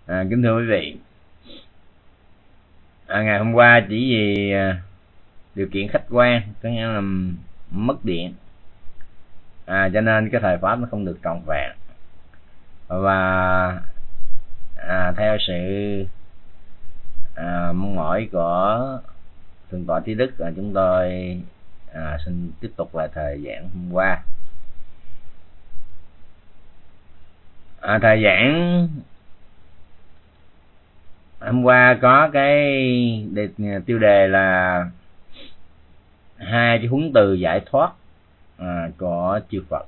Kính thưa quý vị, ngày hôm qua chỉ vì điều kiện khách quan, có nghĩa là mất điện, cho nên cái thời pháp nó không được trọn vẹn. Và theo sự mong mỏi của Thượng tọa Trí Đức, chúng tôi xin tiếp tục lại thời giảng hôm qua. Thời giảng hôm qua có cái tiêu đề là hai cái huấn từ giải thoát của chư Phật.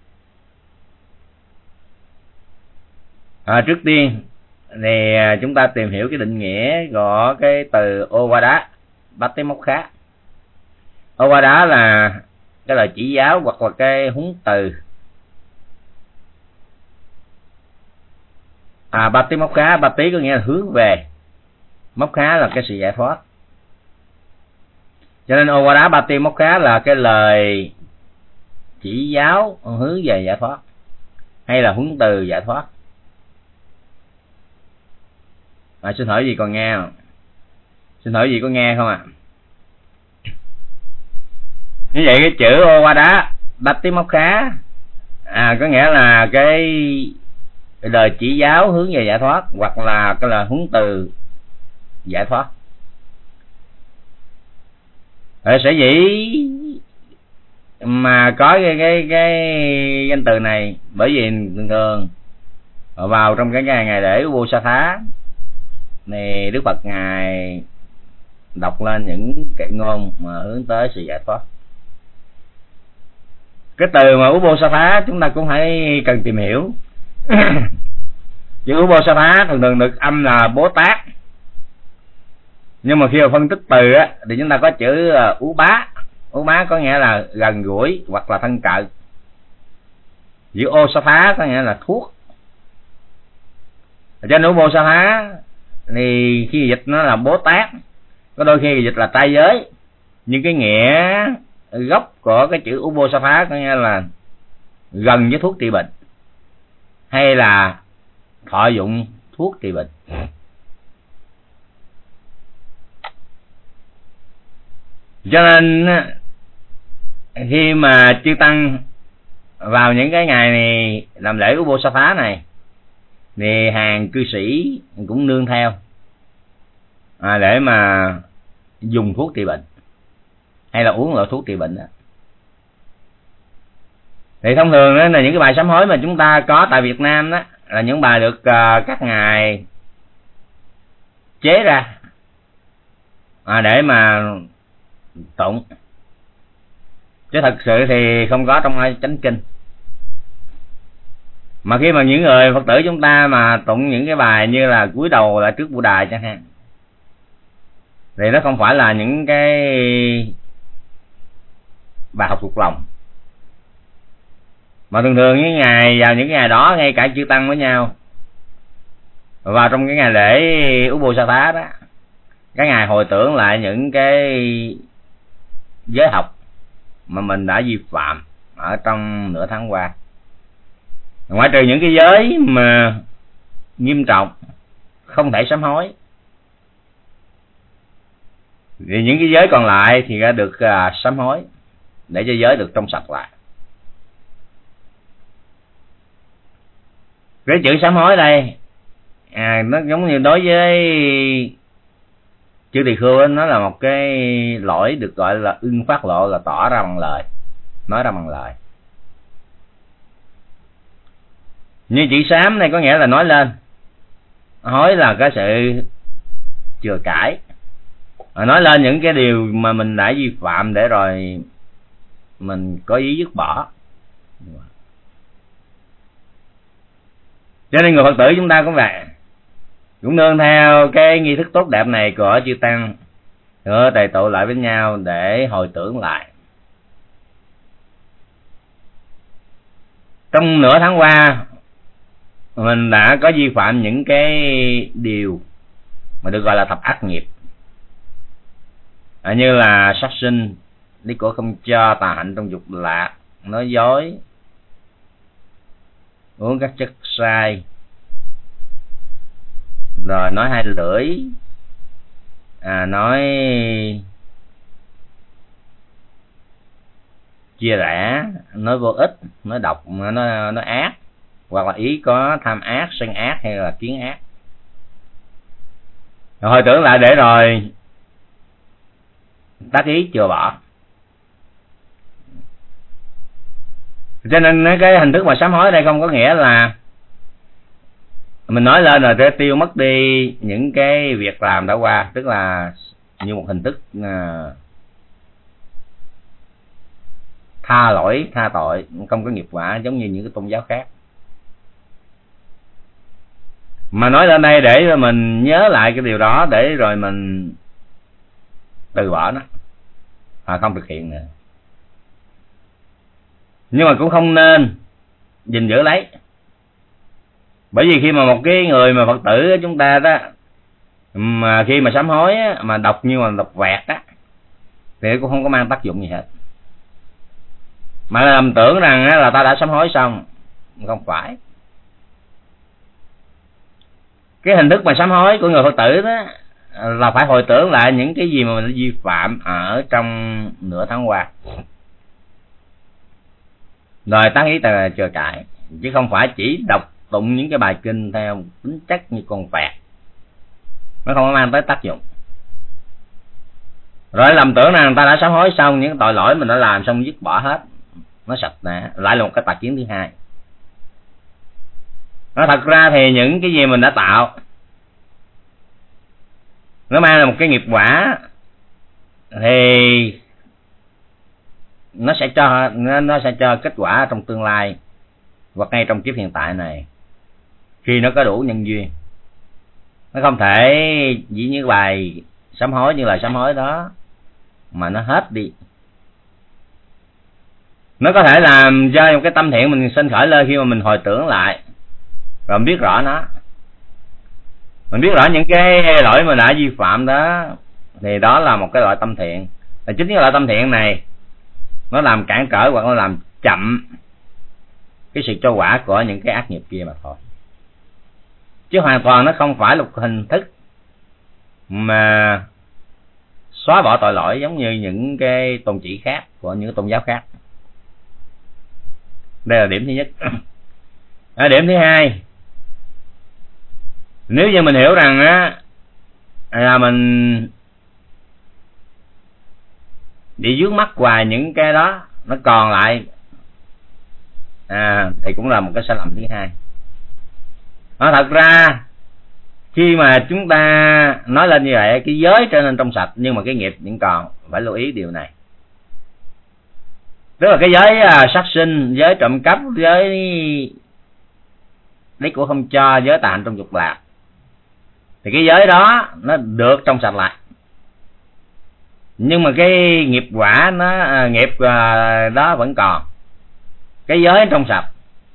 Trước tiên thì chúng ta tìm hiểu cái định nghĩa của cái từ Ovada Patimokkha. Ovada là cái lời chỉ giáo hoặc là cái huấn từ. Patimokkha, Pati có nghĩa là hướng về, Mokkha là cái sự giải thoát. Cho nên Ovada Patimokkha là cái lời chỉ giáo hướng về giải thoát, hay là huấn từ giải thoát. Xin hỏi gì còn nghe không? Xin hỏi gì có nghe không ạ? Như vậy cái chữ Ovada Patimokkha có nghĩa là cái lời chỉ giáo hướng về giải thoát, hoặc là cái lời huấn từ giải thoát. Sở dĩ mà có cái danh từ này, bởi vì thường thường vào trong cái ngày lễ Uposatha này, Đức Phật ngài đọc lên những kệ ngôn mà hướng tới sự giải thoát. Cái từ mà Uposatha chúng ta cũng phải cần tìm hiểu. Chữ Uposatha thường thường được âm là Bố Tát, nhưng mà khi mà phân tích từ thì chúng ta có chữ Ú Bá. Ú Bá có nghĩa là gần gũi hoặc là thân cận. Chữ Osatha có nghĩa là thuốc. Trên Uposatha thì khi dịch nó là Bố Tát, có đôi khi dịch là trai giới, nhưng cái nghĩa gốc của cái chữ Uposatha có nghĩa là gần với thuốc trị bệnh, hay là thọ dụng thuốc trị bệnh. Cho nên khi mà chư tăng vào những cái ngày này làm lễ Uposatha này, thì hàng cư sĩ cũng nương theo để mà dùng thuốc trị bệnh, hay là uống loại thuốc trị bệnh đó. Thì thông thường đó là những cái bài sám hối mà chúng ta có tại Việt Nam đó là những bài được các ngài chế ra để mà tụng, chứ thật sự thì không có trong chánh kinh. Mà khi mà những người Phật tử chúng ta mà tụng những cái bài như là cúi đầu là trước Bồ Đài chẳng hạn, thì nó không phải là những cái bài học thuộc lòng, mà thường thường những ngày vào những ngày đó, ngay cả chư tăng với nhau vào trong cái ngày lễ Uposatha đó, các ngài hồi tưởng lại những cái giới học mà mình đã vi phạm ở trong nửa tháng qua, ngoại trừ những cái giới mà nghiêm trọng không thể sám hối, thì những cái giới còn lại thì đã được sám hối để cho giới được trong sạch lại. Cái chữ sám hối đây nó giống như đối với chữ Tỳ Khưu, nó là một cái lỗi được gọi là ưng phát lộ, là tỏ ra bằng lời, nói ra bằng lời. Như chữ sám này có nghĩa là nói lên, hối là cái sự chừa cãi, nói lên những cái điều mà mình đã vi phạm để rồi mình có ý dứt bỏ. Cho nên người Phật tử chúng ta cũng vậy, cũng nương theo cái nghi thức tốt đẹp này của chư tăng, tề tụ lại với nhau để hồi tưởng lại. Trong nửa tháng qua mình đã có vi phạm những cái điều mà được gọi là thập ác nghiệp, như là sát sinh, đi của không cho, tà hạnh trong dục lạc, nói dối, uống các chất sai, rồi nói hai lưỡi, nói chia rẽ, nói vô ích, nói độc, nói ác, hoặc là ý có tham ác, sân ác hay là kiến ác. Rồi hồi tưởng lại để rồi tác ý chừa bỏ. Cho nên cái hình thức mà sám hối ở đây không có nghĩa là mình nói lên rồi để tiêu mất đi những cái việc làm đã qua, tức là như một hình thức tha lỗi, tha tội, không có nghiệp quả giống như những cái tôn giáo khác. Mà nói lên đây để mình nhớ lại cái điều đó, để rồi mình từ bỏ nó và không thực hiện nữa. Nhưng mà cũng không nên gìn giữ lấy. Bởi vì khi mà một cái người mà Phật tử của chúng ta đó, mà khi mà sám hối á, mà đọc như mà đọc vẹt á, thì cũng không có mang tác dụng gì hết. Mà lầm tưởng rằng là ta đã sám hối xong. Không phải. Cái hình thức mà sám hối của người Phật tử đó là phải hồi tưởng lại những cái gì mà mình đã vi phạm ở trong nửa tháng qua, rồi tác ý chừa cải, chứ không phải chỉ đọc tụng những cái bài kinh theo tính chất như con vẹt, nó không có mang tới tác dụng. Rồi lầm tưởng rằng ta đã sám hối xong những tội lỗi mình đã làm xong, dứt bỏ hết, nó sạch nè, lại là một cái tà kiến thứ hai. Nó thật ra thì những cái gì mình đã tạo nó mang là một cái nghiệp quả, thì nó sẽ cho kết quả trong tương lai hoặc ngay trong kiếp hiện tại này, khi nó có đủ nhân duyên. Nó không thể chỉ như bài sám hối, như lời sám hối đó mà nó hết đi. Nó có thể làm cho một cái tâm thiện mình sinh khởi lên khi mà mình hồi tưởng lại rồi mình biết rõ nó, mình biết rõ những cái lỗi mà đã vi phạm đó, thì đó là một cái loại tâm thiện. Và chính cái loại tâm thiện này nó làm cản trở hoặc nó làm chậm cái sự cho quả của những cái ác nghiệp kia mà thôi, chứ hoàn toàn nó không phải là một hình thức mà xóa bỏ tội lỗi giống như những cái tôn chỉ khác của những tôn giáo khác. Đây là điểm thứ nhất. Điểm thứ hai, nếu như mình hiểu rằng á là mình bị vướng mắc hoài những cái đó, nó còn lại thì cũng là một cái sai lầm thứ hai. Thật ra khi mà chúng ta nói lên như vậy, cái giới trở nên trong sạch nhưng mà cái nghiệp vẫn còn, phải lưu ý điều này. Tức là cái giới sát sinh, giới trộm cắp, giới lấy của không cho, giới tà hạnh trong dục lạc, thì cái giới đó nó được trong sạch lại, nhưng mà cái nghiệp quả nó nghiệp đó vẫn còn, cái giới trong sạch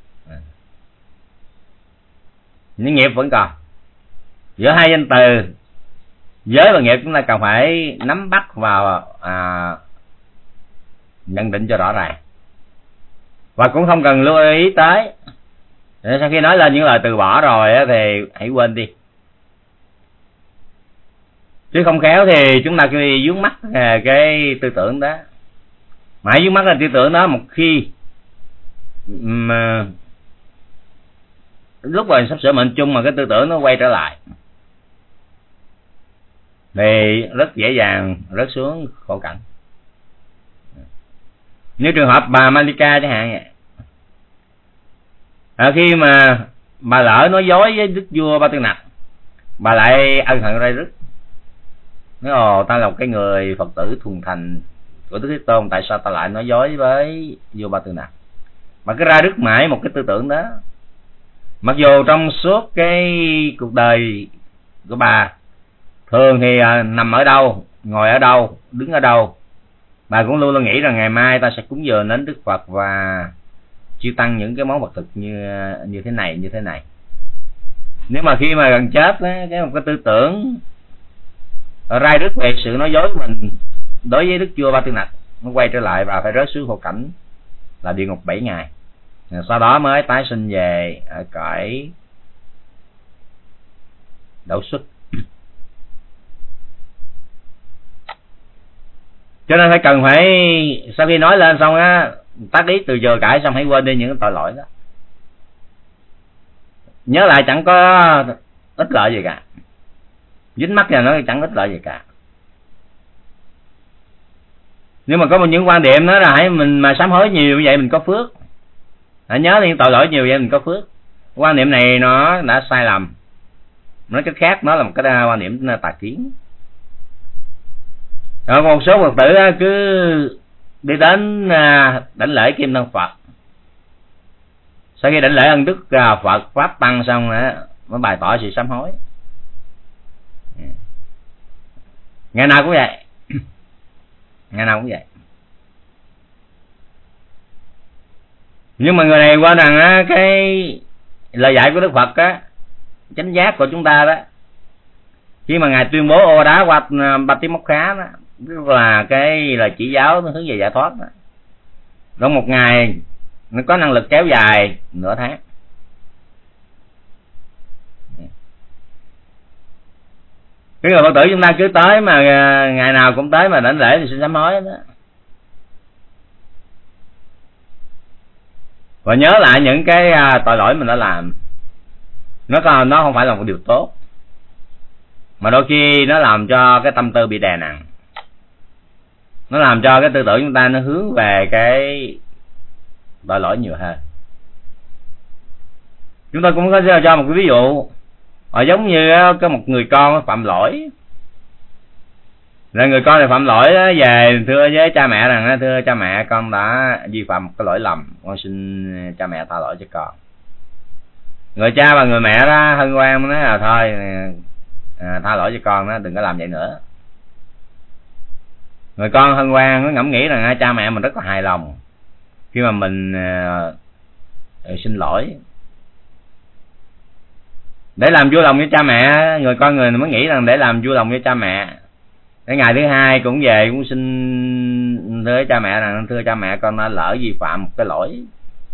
những nghiệp vẫn còn. Giữa hai danh từ giới và nghiệp chúng ta cần phải nắm bắt vào nhận định cho rõ ràng, và cũng không cần lưu ý tới. Để sau khi nói lên những lời từ bỏ rồi thì hãy quên đi, chứ không khéo thì chúng ta cứ vướng mắc cái tư tưởng đó. Mà hãy vướng mắc là tư tưởng đó, một khi mà lúc rồi sắp sửa mệnh chung mà cái tư tưởng nó quay trở lại thì rất dễ dàng rớt xuống khổ cảnh. Như trường hợp bà Malika chẳng hạn vậy. Khi mà bà lỡ nói dối với đức vua Ba Tư Nặc, bà lại ân hận ray rứt, nói ta là một cái người Phật tử thuần thành của Đức Thế Tôn, tại sao ta lại nói dối với vua Ba Tư Nặc. Mà cứ ra rứt mãi một cái tư tưởng đó, mặc dù trong suốt cái cuộc đời của bà thường thì nằm ở đâu, ngồi ở đâu, đứng ở đâu, bà cũng luôn luôn nghĩ rằng ngày mai ta sẽ cúng dường đến Đức Phật và chiêu tăng những cái món vật thực như thế này, như thế này. Nếu mà khi mà gần chết một cái tư tưởng rai rứt về sự nói dối của mình đối với Đức Vua Ba Tư Nặc, nó quay trở lại và phải rớt xuống khổ cảnh là địa ngục 7 ngày, sau đó mới tái sinh về ở cõi đậu xuất. Cho nên phải cần phải sau khi nói lên xong á, tác ý từ giờ cãi xong hãy quên đi những cái tội lỗi đó. Nhớ lại chẳng có ích lợi gì cả, dính mắc vào nó chẳng ích lợi gì cả. Nhưng mà có một những quan điểm đó là hãy mình mà sám hối nhiều như vậy mình có phước, hãy nhớ những tội lỗi nhiều vậy mình có phước. Quan niệm này nó đã sai lầm, nói cách khác nó là một cái quan điểm tà kiến. Rồi một số Phật tử cứ đi đến đảnh lễ Kim Thân Phật, sau khi đảnh lễ ân đức Phật Pháp Tăng xong mới bày tỏ sự sám hối. Ngày nào cũng vậy, ngày nào cũng vậy. Nhưng mà người này quên rằng cái lời dạy của Đức Phật á, chánh giác của chúng ta đó, khi mà ngài tuyên bố ô đá qua ba tiếng móc khá đó, tức là cái lời chỉ giáo nó hướng về giải thoát đó. Trong một ngày nó có năng lực kéo dài nửa tháng. Cái người Phật tử chúng ta cứ tới mà ngày nào cũng tới mà đảnh lễ thì xin sám hối đó. Và nhớ lại những cái tội lỗi mình đã làm. Nó không phải là một điều tốt, mà đôi khi nó làm cho cái tâm tư bị đè nặng, nó làm cho cái tư tưởng chúng ta nó hướng về cái tội lỗi nhiều hơn. Chúng ta cũng có cho một cái ví dụ, giống như có một người con phạm lỗi, rồi người con này phạm lỗi về thưa với cha mẹ rằng thưa cha mẹ, con đã vi phạm một cái lỗi lầm, con xin cha mẹ tha lỗi cho con. Người cha và người mẹ đó hân hoan nói là thôi tha lỗi cho con đó, đừng có làm vậy nữa. Người con hân hoan nó ngẫm nghĩ rằng cha mẹ mình rất là hài lòng khi mà mình xin lỗi. Để làm vui lòng với cha mẹ, người con người mới nghĩ rằng để làm vui lòng với cha mẹ. Cái ngày thứ hai cũng về cũng xin thưa cha mẹ rằng thưa cha mẹ, con đã lỡ vi phạm một cái lỗi,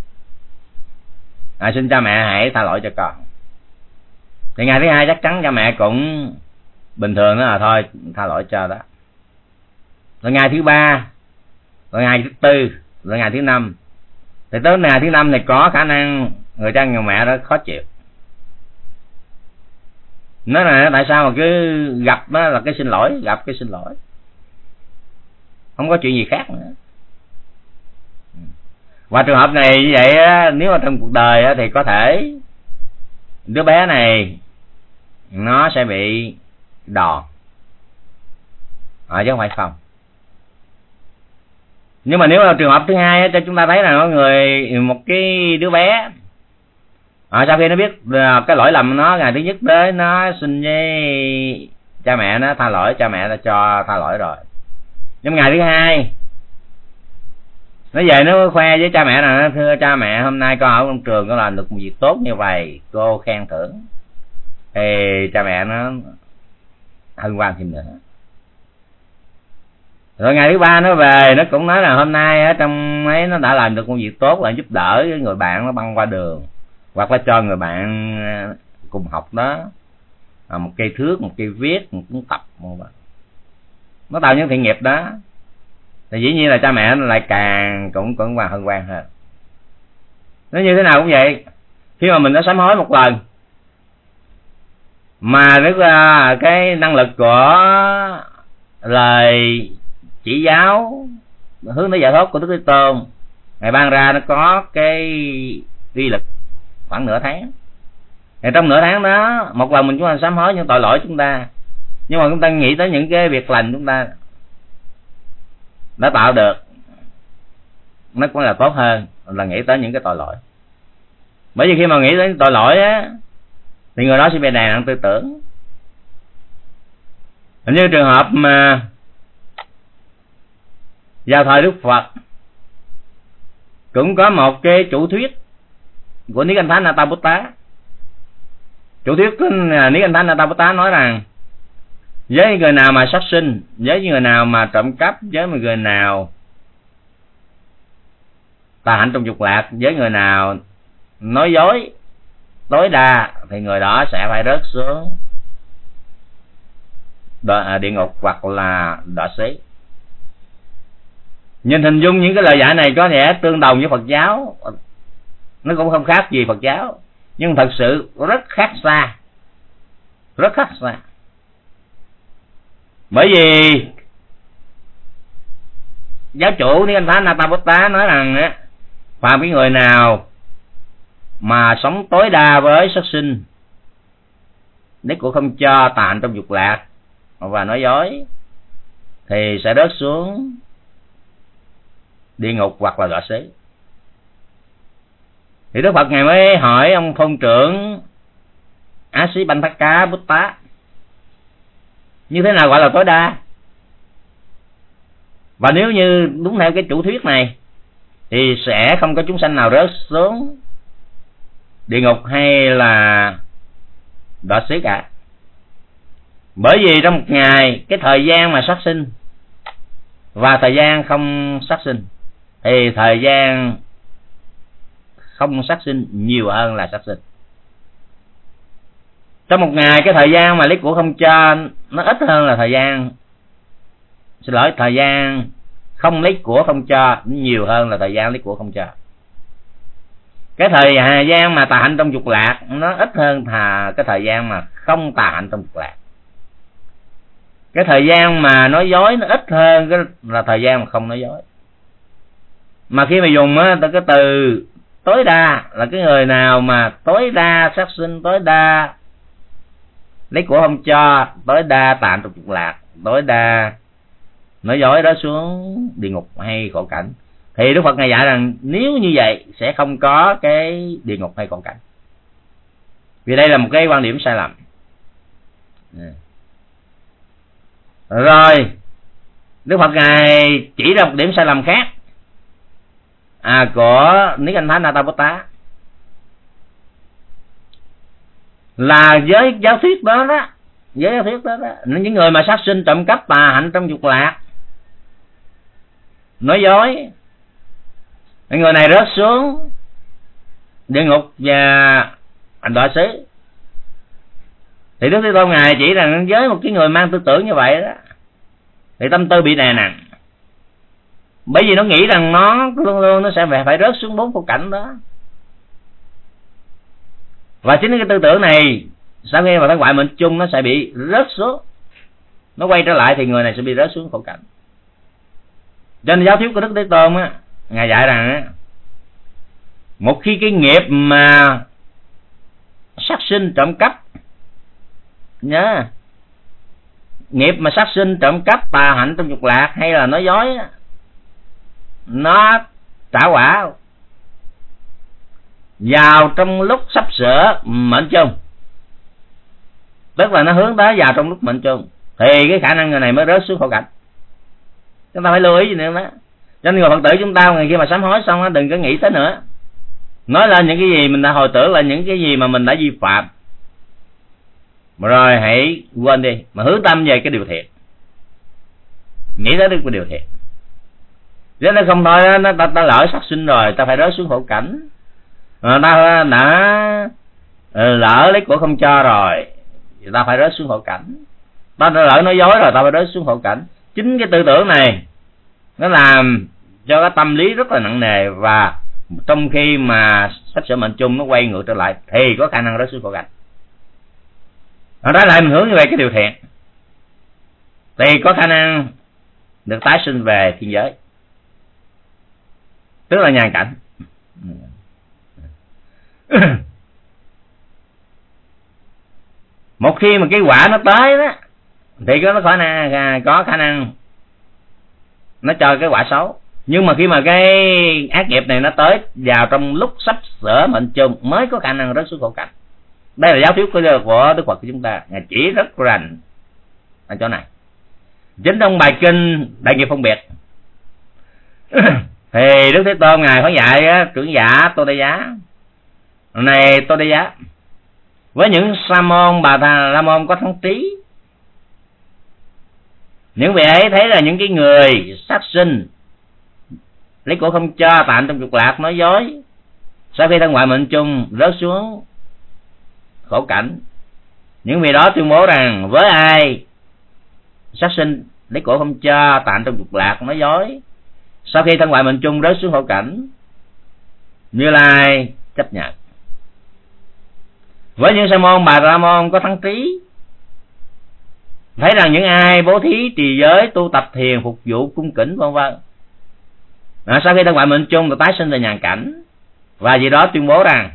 xin cha mẹ hãy tha lỗi cho con. Thì ngày thứ hai chắc chắn cha mẹ cũng bình thường đó là thôi tha lỗi cho đó. Rồi ngày thứ ba, rồi ngày thứ tư, rồi ngày thứ năm, thì tới ngày thứ năm thì có khả năng người cha người mẹ đó khó chịu. Nói là tại sao mà cứ gặp đó là cái xin lỗi, gặp cái xin lỗi, không có chuyện gì khác nữa. Và trường hợp này như vậy nếu mà trong cuộc đời thì có thể đứa bé này nó sẽ bị đòn, chứ không phải không. Nhưng mà nếu là trường hợp thứ hai cho chúng ta thấy là một cái đứa bé sau khi nó biết cái lỗi lầm nó, ngày thứ nhất tới nó xin với cha mẹ nó tha lỗi, cha mẹ đã cho tha lỗi rồi. Nhưng ngày thứ hai nó về nó khoe với cha mẹ là thưa cha mẹ, hôm nay con ở trong trường con làm được một việc tốt như vậy, cô khen thưởng. Thì cha mẹ nó hân hoan thêm nữa. Rồi ngày thứ ba nó về nó cũng nói là hôm nay ở trong ấy nó đã làm được một việc tốt, là giúp đỡ người bạn nó băng qua đường, hoặc là cho người bạn cùng học đó một cây thước, một cây viết, một cuốn tập, nó tạo những thiện nghiệp đó. Thì dĩ nhiên là cha mẹ nó lại càng cũng hân hoan hơn. Nó như thế nào cũng vậy, khi mà mình đã sám hối một lần mà cái năng lực của lời chỉ giáo hướng tới giải thoát của Đức Thế Tôn Ngài ban ra, nó có cái uy lực khoảng nửa tháng. Thì trong nửa tháng đó một lần mình chúng ta sám hối những tội lỗi chúng ta, nhưng mà chúng ta nghĩ tới những cái việc lành chúng ta đã tạo được, nó cũng là tốt hơn là nghĩ tới những cái tội lỗi. Bởi vì khi mà nghĩ đến tội lỗi á thì người đó sẽ bị đè nặng tư tưởng. Như trường hợp mà vào thời Đức Phật cũng có một cái chủ thuyết của Niết Bàn Thánh Atthaputta. Chủ thuyết của Niết Bàn Thánh Atthaputta nói rằng với người nào mà sát sinh, với người nào mà trộm cắp, với người nào tà hạnh trong dục lạc, với người nào nói dối tối đa, thì người đó sẽ phải rớt xuống địa ngục hoặc là đọa xứ. Nhìn hình dung những cái lời giải này có vẻ tương đồng với Phật giáo, nó cũng không khác gì Phật giáo, nhưng thật sự rất khác xa, rất khác xa. Bởi vì giáo chủ Niết Bàn Thánh Atthaputta nói rằng phàm cái người nào mà sống tối đa với sát sinh, nếu cũng không cho, tà hạnh trong dục lạc và nói dối, thì sẽ rớt xuống địa ngục hoặc là đọa xứ. Thì Đức Phật ngài mới hỏi ông thôn trưởng Asibandhaka Buddha, như thế nào gọi là tối đa? Và nếu như đúng theo cái chủ thuyết này thì sẽ không có chúng sanh nào rớt xuống địa ngục hay là đọa xứ cả. Bởi vì trong một ngày, cái thời gian mà sát sinh và thời gian không sát sinh, thì thời gian không sát sinh nhiều hơn là sát sinh. Trong một ngày, cái thời gian mà lấy của không cho nó ít hơn là thời gian, xin lỗi, thời gian không lấy của không cho nhiều hơn là thời gian lấy của không cho. Cái thời gian mà tà hạnh trong dục lạc nó ít hơn cái thời gian mà không tà hạnh trong dục lạc. Cái thời gian mà nói dối nó ít hơn là thời gian mà không nói dối. Mà khi mà dùng cái từ tối đa là cái người nào mà tối đa sát sinh, tối đa lấy của không cho, tối đa tà hạnh trong dục lạc, tối đa nói dối đó xuống địa ngục hay khổ cảnh, thì Đức Phật ngài dạy rằng nếu như vậy sẽ không có cái địa ngục hay khổ cảnh. Vì đây là một cái quan điểm sai lầm. Rồi Đức Phật ngài chỉ ra một điểm sai lầm khác của Niết Bàn Thánh Atthaputta, là với giáo thuyết đó đó, với giáo thuyết đó đó, những người mà sát sinh, trộm cắp, tà hạnh trong dục lạc, nói dối, người này rớt xuống địa ngục và đọa xứ. Thì Đức Thế Tôn ngài chỉ rằng với một cái người mang tư tưởng như vậy đó, thì tâm tư bị đè nặng, bởi vì nó nghĩ rằng nó luôn luôn nó sẽ phải rớt xuống 4 khổ cảnh đó. Và chính cái tư tưởng này sau khi mà thân ngoại mệnh chung nó sẽ bị rớt xuống, nó quay trở lại thì người này sẽ bị rớt xuống khổ cảnh. Cho nên giáo thuyết của Đức Thế Tôn ngài dạy rằng một khi cái nghiệp mà sát sinh, trộm cắp, nhớ, nghiệp mà sát sinh, trộm cắp, tà hạnh trong dục lạc hay là nói dối, nó trả quả vào trong lúc sắp sửa mệnh chung, tức là nó hướng tới vào trong lúc mệnh chung, thì cái khả năng người này mới rớt xuống khổ cảnh. Chúng ta phải lưu ý gì nữa đó. Cho nên người Phật tử chúng ta ngày khi mà sám hối xong đừng có nghĩ tới nữa, nói lên những cái gì mình đã hồi tưởng, là những cái gì mà mình đã vi phạm, rồi hãy quên đi, mà hướng tâm về cái điều thiện, nghĩ tới cái điều thiện. Nếu nó không thôi ta lỡ sát sinh rồi, ta phải rớt xuống khổ cảnh. Ta đã lỡ lấy của không cho rồi, thì ta phải rớt xuống khổ cảnh. Ta đã lỡ nói dối rồi, ta phải rớt xuống khổ cảnh. Chính cái tư tưởng này nó làm cho cái tâm lý rất là nặng nề, và trong khi mà sắp sửa mệnh chung nó quay ngược trở lại thì có khả năng rớt xuống khổ cảnh. Đó lại mình hướng về cái điều thiện thì có khả năng được tái sinh về thiên giới, tức là nhàn cảnh. Một khi mà cái quả nó tới đó thì có khả năng nó cho cái quả xấu. Nhưng mà khi mà cái ác nghiệp này nó tới vào trong lúc sắp sửa mệnh chung mới có khả năng rớt xuống khổ cảnh. Đây là giáo thuyết của Đức Phật của chúng ta, ngài chỉ rất rành ở chỗ này. Chính trong bài kinh Đại Nghiệp Phân Biệt thì Đức Thế Tôn ngài có dạy trưởng giả Tô Đa Giá này: Tô Đa Giá, với những sa môn bà la môn có thắng trí, những vị ấy thấy là những cái người sát sinh, lấy của không cho, tà hạnh trong dục lạc, nói dối, sau khi thân ngoại mệnh chung rớt xuống khổ cảnh. Những vị đó tuyên bố rằng với ai sát sinh lấy của không cho, tạm trong dục lạc, nói dối. Sau khi thân ngoại mệnh chung rớt xuống khổ cảnh, Như Lai chấp nhận. Với những sa môn Bà La Môn có thắng trí, thấy rằng những ai bố thí, trì giới, tu tập thiền, phục vụ, cung kính vân vân, sau khi thân ngoại mệnh chung được tái sinh về nhàn cảnh, và vì đó tuyên bố rằng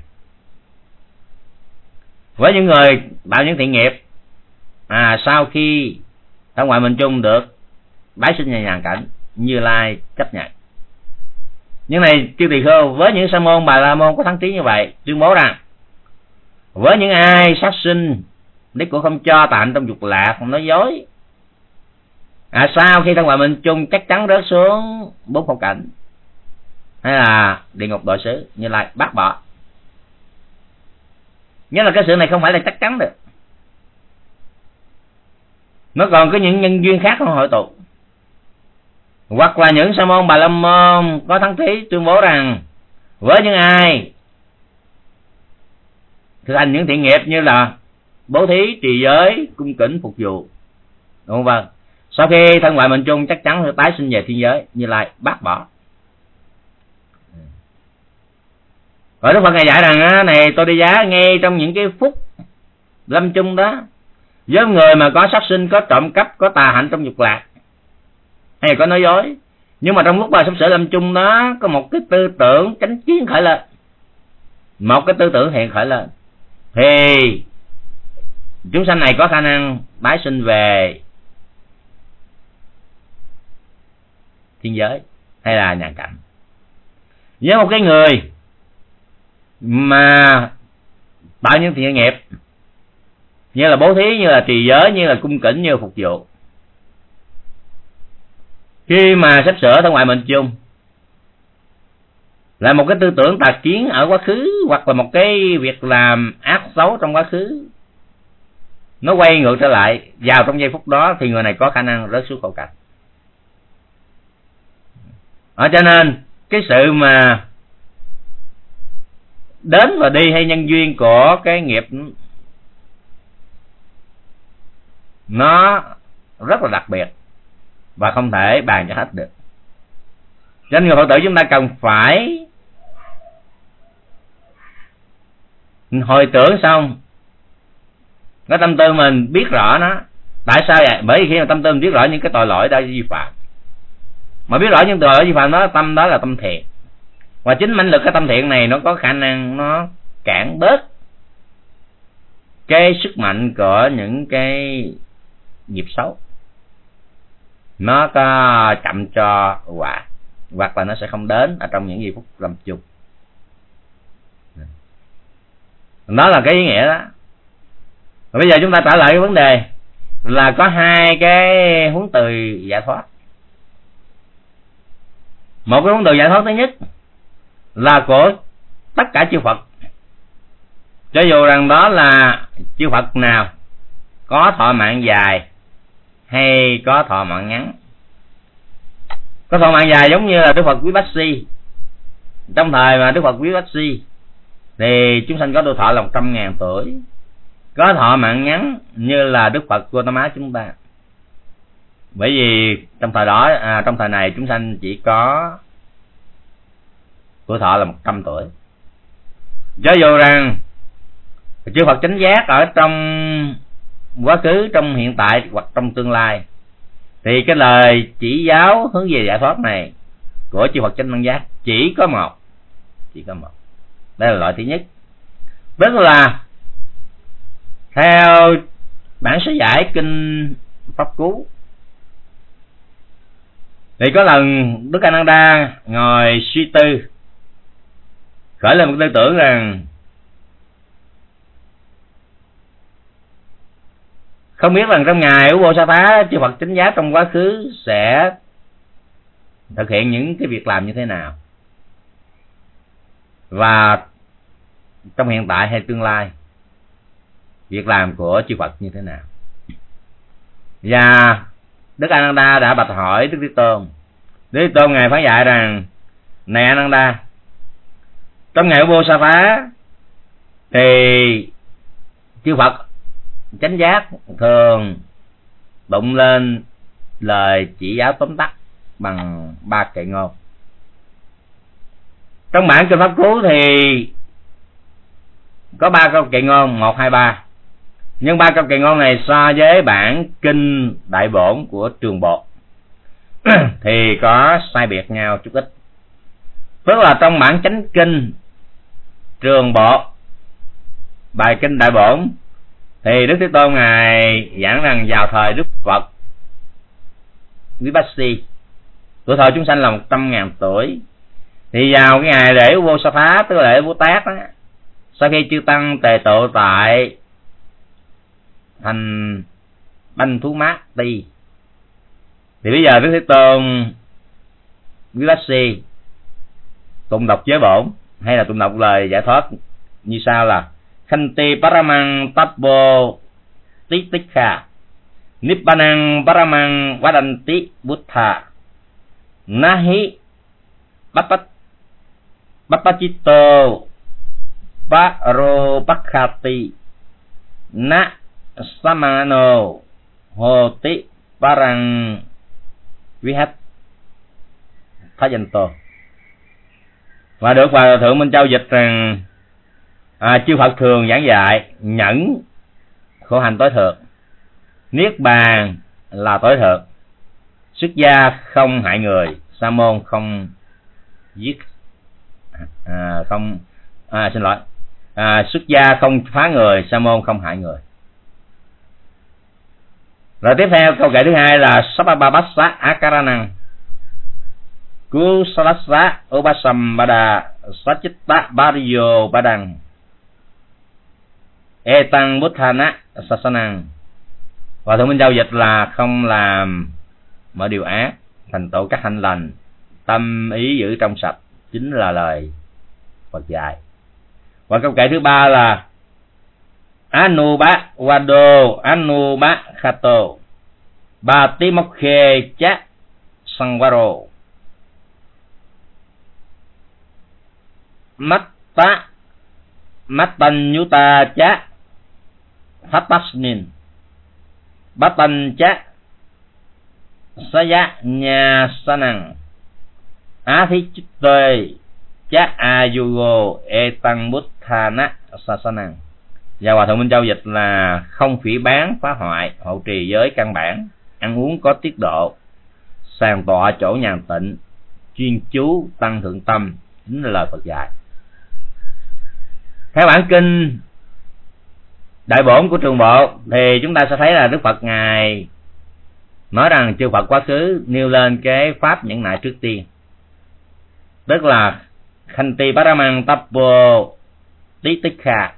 với những người tạo những thiện nghiệp sau khi thân ngoại mệnh chung được tái sinh về nhàn cảnh, Như Lai chấp nhận. Nhưng này chư tỳ khưu, với những sa môn Bà La Môn có thắng trí như vậy, tuyên bố rằng với những ai sát sinh đích của không cho, tạm trong dục lạc, không nói dối, sau khi thân ngoại mệnh chung chắc chắn rớt xuống 4 khổ cảnh hay là địa ngục đội xứ, Như Lai bác bỏ. Nhớ là cái sự này không phải là chắc chắn được, nó còn có những nhân duyên khác không hội tụ. Hoặc là những sa môn Bà La Môn có thắng trí tuyên bố rằng với những ai thực hành những thiện nghiệp như là bố thí, trì giới, cung kính, phục vụ, đúng không? Sau khi thân ngoại mệnh chung chắc chắn sẽ tái sinh về thiên giới, Như Lai bác bỏ. Rồi Đức Phật ngài dạy rằng này tôi đi giá, ngay trong những cái phút lâm chung đó, với người mà có sát sinh, có trộm cắp, có tà hạnh trong dục lạc, hay có nói dối, nhưng mà trong lúc mà sắp sửa lâm chung đó có một cái tư tưởng chánh kiến khởi lên, một cái tư tưởng thiện khởi lên, thì chúng sanh này có khả năng tái sinh về thiên giới hay là nhàn cảnh. Với một cái người mà tạo những thiện nghiệp như là bố thí, như là trì giới, như là cung kính, như là phục vụ, khi mà sắp sửa thân ngoại mệnh chung là một cái tư tưởng tà kiến ở quá khứ, hoặc là một cái việc làm ác xấu trong quá khứ, nó quay ngược trở lại vào trong giây phút đó, thì người này có khả năng rớt xuống khổ cảnh. Cho nên cái sự mà đến và đi hay nhân duyên của cái nghiệp nó rất là đặc biệt và không thể bàn cho hết được. Cho nên người Phật tử chúng ta cần phải hồi tưởng xong cái tâm tư mình, biết rõ nó. Tại sao vậy? Bởi vì khi mà tâm tư mình biết rõ những cái tội lỗi đã vi phạm, mà biết rõ những tội lỗi vi phạm đó, tâm đó là tâm thiện, và chính mãnh lực cái tâm thiện này nó có khả năng nó cản bớt cái sức mạnh của những cái nghiệp xấu, nó có chậm cho quả, hoặc là nó sẽ không đến ở trong những giây phút lâm chung. Đó là cái ý nghĩa đó. Rồi bây giờ chúng ta trả lời cái vấn đề là có hai cái huống từ giải thoát. Một cái huống từ giải thoát thứ nhất là của tất cả chư Phật, cho dù rằng đó là chư Phật nào có thọ mạng dài hay có thọ mạng ngắn. Có thọ mạng dài giống như là Đức Phật Quý Bách Si. Trong thời mà Đức Phật Quý Bách Si thì chúng sanh có độ thọ là 100.000 tuổi. Có thọ mạng ngắn như là Đức Phật Gautama chúng ta. Bởi vì trong thời đó, trong thời này chúng sanh chỉ có tuổi thọ là 100 tuổi. Cho dù rằng chư Phật chánh giác ở trong quá khứ, trong hiện tại hoặc trong tương lai, thì cái lời chỉ giáo hướng về giải thoát này của chư Phật chánh đẳng giác chỉ có một. Đây là loại thứ nhất. Tức là theo bản sớ giải kinh Pháp Cú, thì có lần Đức A Nan Đa ngồi suy tư, khởi lên một tư tưởng rằng không biết rằng trong ngày Ubosatha chư Phật chánh giác trong quá khứ sẽ thực hiện những cái việc làm như thế nào, và trong hiện tại hay tương lai việc làm của chư Phật như thế nào. Và Đức A Nan Đa đã bạch hỏi Đức Thế Tôn. Đức Thế Tôn ngài phán dạy rằng: này A Nan Đa, trong ngày Ubosatha thì chư Phật chánh giác thường tụng lên lời chỉ giáo tóm tắt bằng 3 kệ ngôn. Trong bản Kinh Pháp Cú thì có 3 câu kệ ngôn, 1, 2, 3. Nhưng 3 câu kệ ngôn này so với bản Kinh Đại Bổn của Trường Bộ thì có sai biệt nhau chút ít. Tức là trong bản Chánh Kinh Trường Bộ, bài Kinh Đại Bổn, thì Đức Thế Tôn Ngài giảng rằng vào thời Đức Phật Vipassi, tuổi thọ chúng sanh là 100.000 tuổi, thì vào cái ngày lễ Vô Sa Phá, tức là lễ Bồ Tát đó, sau khi chư tăng tề tụ tại thành Banh Thú Mát Ti, thì bây giờ Đức Thế Tôn Vipassi tụng đọc giới bổn hay là tụng đọc lời giải thoát như sau là: Khanti Paramang Tappo Titikha Nippanang Paramang Vadanti Buddha Nahi Bapachito Paropakhati Na Samano Hoti Parang Vihat Thajanto. Và được Hòa Thượng Minh Châu dịch rằng chư Phật thường giảng dạy nhẫn khổ hạnh tối thượng, niết bàn là tối thượng, xuất gia không hại người, sa môn không giết xuất gia không phá người, sa môn không hại người. Rồi tiếp theo câu kệ thứ hai là Sabbabassa Akaranang Kusalassa Upasambada Sachitta Bariyo Badang Etang Buddhana Sasanang. Và Thượng Minh Châu dịch là không làm mọi điều ác, thành tựu các hạnh lành, tâm ý giữ trong sạch, chính là lời Phật dạy. Và câu kệ thứ ba là Anubha Vado Anubha Khato Batimokhe Cha Sangvaro Matta Mattanyuta Cha Hattasnin Batan Cha Saya Nhà Sanang Athichitte Cha Ayugo Etang Buddhana Sasanang. Và Hòa Thượng Minh Châu dịch là không phỉ báng phá hoại, hộ trì giới căn bản, ăn uống có tiết độ, sàng tọa chỗ nhàn tịnh, chuyên chú tăng thượng tâm, chính là lời Phật dạy. Theo bản Kinh Đại Bổn của Trường Bộ thì chúng ta sẽ thấy là Đức Phật Ngài nói rằng chư Phật quá khứ nêu lên cái pháp nhẫn nại trước tiên, tức là Khanti Paramang Tappo Titikha,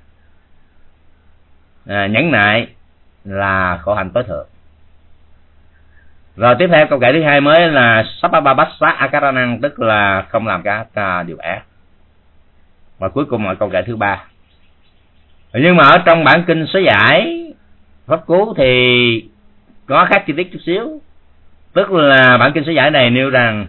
nhẫn nại là khổ hạnh tối thượng. Rồi tiếp theo câu kệ thứ hai mới là Sabbabassa Akaranang, tức là không làm các điều ác. Và cuối cùng là câu kệ thứ ba. Nhưng mà ở trong bản Kinh Sớ Giải Pháp Cú thì có khác chi tiết chút xíu, tức là bản Kinh Sớ Giải này nêu rằng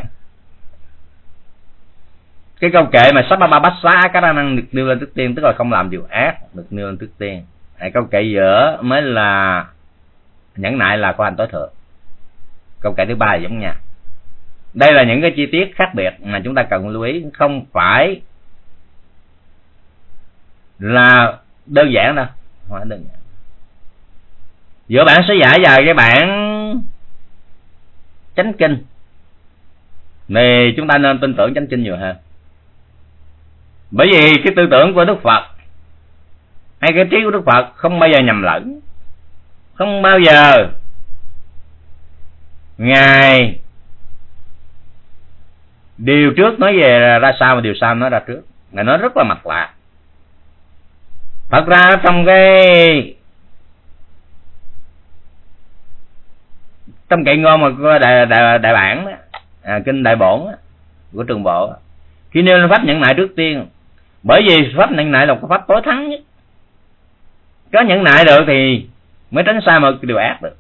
cái câu kệ mà Sabbabassa Akaranang được nêu lên trước tiên, tức là không làm điều ác, được nêu lên trước tiên. Câu kệ giữa mới là nhẫn nại là khổ hạnh tối thượng. Câu kệ thứ ba là giống nhau. Đây là những cái chi tiết khác biệt mà chúng ta cần lưu ý, không phải là đơn giản đâu, không phải đơn giản. Giữa bản Sớ Giải và cái bản Chánh Kinh thì chúng ta nên tin tưởng Chánh Kinh nhiều hơn, bởi vì cái tư tưởng của Đức Phật hay cái trí của Đức Phật không bao giờ nhầm lẫn, không bao giờ Ngài điều trước nói về ra sao và điều sau nói ra trước. Ngài nói rất là mạch lạc. Thật ra trong kệ ngôn mà của đại bản đó, Kinh Đại Bổn đó, của Trường Bộ đó, khi nêu lên pháp nhẫn nại trước tiên, bởi vì pháp nhẫn nại là một pháp tối thắng nhất. Có nhẫn nại được thì mới tránh xa một điều ác được.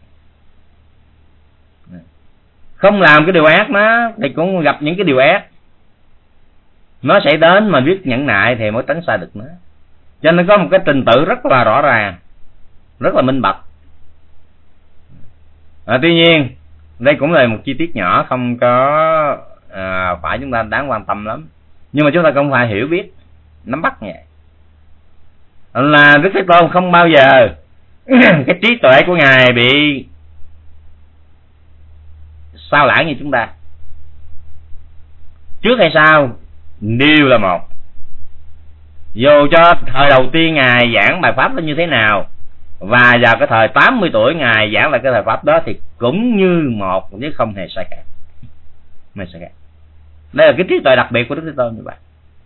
Không làm cái điều ác nó thì cũng gặp những cái điều ác nó sẽ đến, mà biết nhẫn nại thì mới tránh xa được nó. Cho nên có một cái trình tự rất là rõ ràng, rất là minh bạch. Tuy nhiên đây cũng là một chi tiết nhỏ, không có phải chúng ta đáng quan tâm lắm, nhưng mà chúng ta cũng phải hiểu biết, nắm bắt như vậy là Đức Thế Tôn không bao giờ cái trí tuệ của Ngài bị sao lãng như chúng ta. Trước hay sau đều là một. Dù cho thời đầu tiên Ngài giảng bài pháp nó như thế nào, và vào cái thời 80 tuổi Ngài giảng lại cái thời pháp đó thì cũng như một, chứ không hề sai khác. Đây là cái trí tuệ đặc biệt của Đức Thế Tôn như vậy.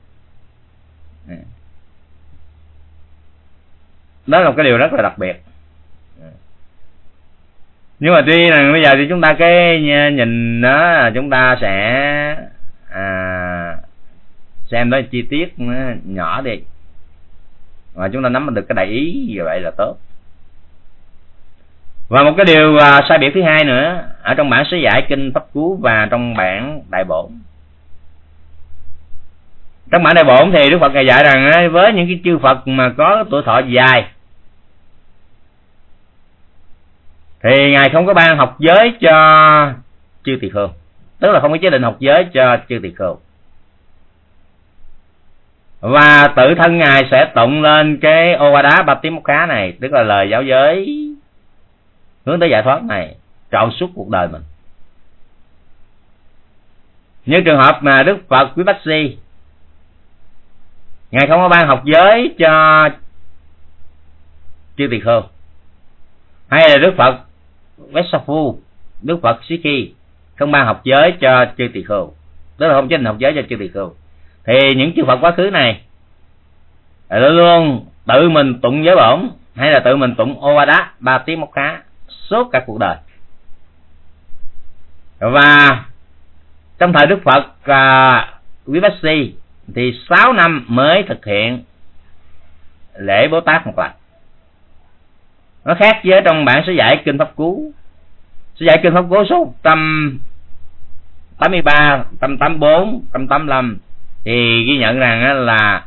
Đó là một cái điều rất là đặc biệt. Nhưng mà tuy rằng bây giờ thì chúng ta cái nhìn đó, chúng ta sẽ xem đó chi tiết nhỏ đi, và chúng ta nắm được cái đại ý như vậy là tốt. Và một cái điều sai biệt thứ hai nữa, ở trong bản sớ giải kinh Pháp Cú và trong bản Đại Bổn. Trong bản Đại Bổn thì Đức Phật Ngài dạy rằng với những cái chư Phật mà có tuổi thọ dài thì Ngài không có ban học giới cho chư tỳ khưu, tức là không có chế định học giới cho chư tỳ khưu, và tự thân Ngài sẽ tụng lên cái Ovada Patimokkha này, tức là lời giáo giới hướng tới giải thoát này trọn suốt cuộc đời mình. Như trường hợp mà Đức Phật Quý Bát Si, Ngài không có ban học giới cho chư tỳ khưu, hay là Đức Phật Vessaphu, Đức Phật Sikhi không ban học giới cho chư tỳ khưu, tức là không chính học giới cho chư tỳ khưu, thì những chư Phật quá khứ này luôn luôn tự mình tụng giới bổn hay là tự mình tụng Ovada Patimokkha suốt cả cuộc đời. Và trong thời Đức Phật Quý Bát Si thì 6 năm mới thực hiện lễ Bồ Tát một lần. Nó khác với trong bản sớ giải kinh Pháp Cú. Sớ giải kinh Pháp Cú số 183, 184, 185 thì ghi nhận rằng là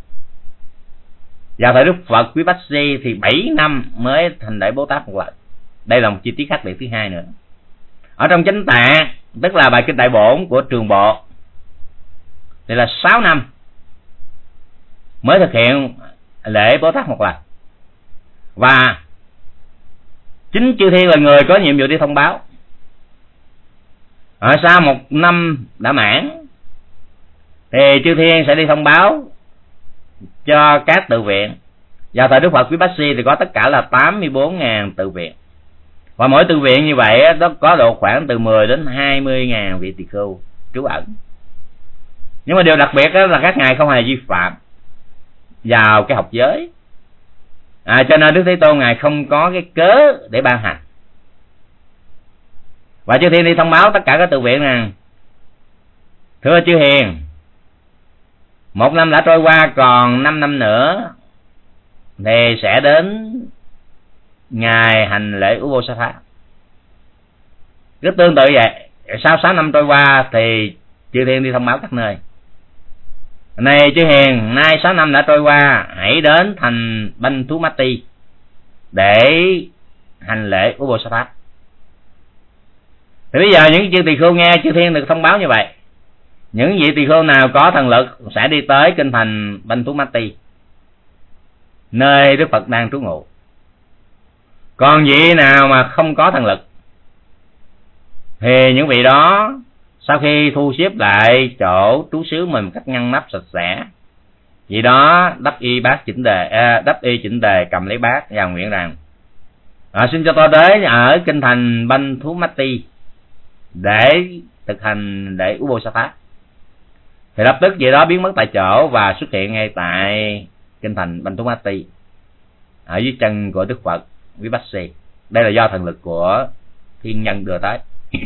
vào thời Đức Phật Quý Bát Si thì 7 năm mới thành lễ Bồ Tát một lần. Đây là một chi tiết khác biệt thứ hai nữa. Ở trong Chánh Tạng, tức là bài kinh Đại Bổn của Trường Bộ, thì là 6 năm mới thực hiện lễ Bồ Tát một lần. Và chính chư thiên là người có nhiệm vụ đi thông báo. Ở sau 1 năm đã mãn thì chư thiên sẽ đi thông báo cho các tự viện. Vào thời Đức Phật Quý Bát Si thì có tất cả là 84.000 tự viện, và mỗi tự viện như vậy đó có độ khoảng từ 10 đến 20.000 vị tỳ khưu trú ẩn. Nhưng mà điều đặc biệt đó là các ngài không hề vi phạm vào cái học giới, cho nên Đức Thế Tôn Ngài không có cái cớ để ban hành. Và chư thiên đi thông báo tất cả các tự viện rằng: thưa chư hiền, 1 năm đã trôi qua, còn 5 năm nữa thì sẽ đến ngày hành lễ Ubosatha. Rất tương tự vậy, sau 6 năm trôi qua thì chư thiên đi thông báo các nơi: này chư hiền, nay 6 năm đã trôi qua, hãy đến thành Banh Thú Mati để hành lễ Ubosatha. Thì bây giờ những chư tỳ khưu nghe chư thiên được thông báo như vậy, những vị tỳ khưu nào có thần lực sẽ đi tới kinh thành Banh Thú Mati, nơi Đức Phật đang trú ngụ. Còn vị nào mà không có thần lực thì những vị đó sau khi thu xếp lại chỗ trú xứ mình một cách ngăn nắp sạch sẽ, vị đó đắp y chỉnh tề cầm lấy bát và nguyện rằng: xin cho tôi đến ở kinh thành Banh Thú Mati để thực hành lễ Ubosatha. Thì lập tức vị đó biến mất tại chỗ và xuất hiện ngay tại kinh thành Banh Thú Mati ở dưới chân của Đức Phật Quý Bát Si. Đây là do thần lực của thiên nhân đưa tới.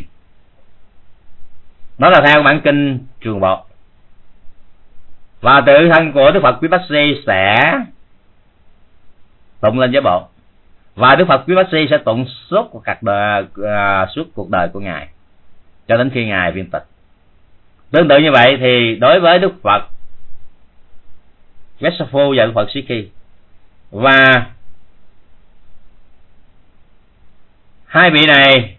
Đó là theo bản kinh Trường Bộ. Và tự thân của Đức Phật Quý Bát Si sẽ tụng lên giới bộ, và Đức Phật Quý Bát Si sẽ tụng suốt cuộc đời của Ngài cho đến khi Ngài viên tịch. Tương tự như vậy thì đối với Đức Phật Vessaphu và Đức Phật Sikhi và Hai vị này